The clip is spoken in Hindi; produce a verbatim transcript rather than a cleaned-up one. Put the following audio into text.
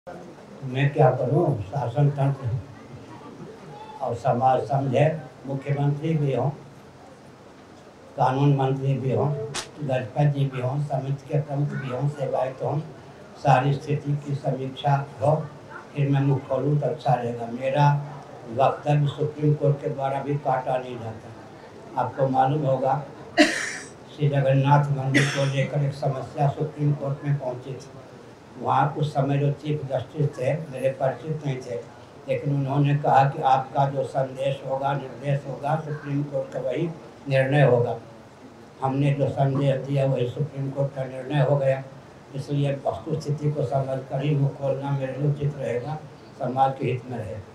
मैं क्या करूं, शासन तंत्र और समाज समझे, मुख्यमंत्री भी हों, कानून मंत्री भी हों, गजपति जी भी हों, समिति के प्रमुख भी हों, सेवायत हों, सारी स्थिति की समीक्षा हो, फिर मैं मुख खोलूँ तो अच्छा रहेगा। मेरा वक्तव्य सुप्रीम कोर्ट के द्वारा भी काटा नहीं जाता। आपको मालूम होगा श्री जगन्नाथ मंदिर को लेकर एक समस्या सुप्रीम कोर्ट में पहुंची थी। वहाँ उस समय जो चीफ जस्टिस थे, मेरे परिचित नहीं थे, लेकिन उन्होंने कहा कि आपका जो संदेश होगा, निर्देश होगा, सुप्रीम कोर्ट का वही निर्णय होगा। हमने जो संदेश दिया वही सुप्रीम कोर्ट का निर्णय हो गया। इसलिए वस्तु स्थिति को समझ कर ही मुँह खोलना मेरे लिए उचित रहेगा, समाज के हित में रहेगा।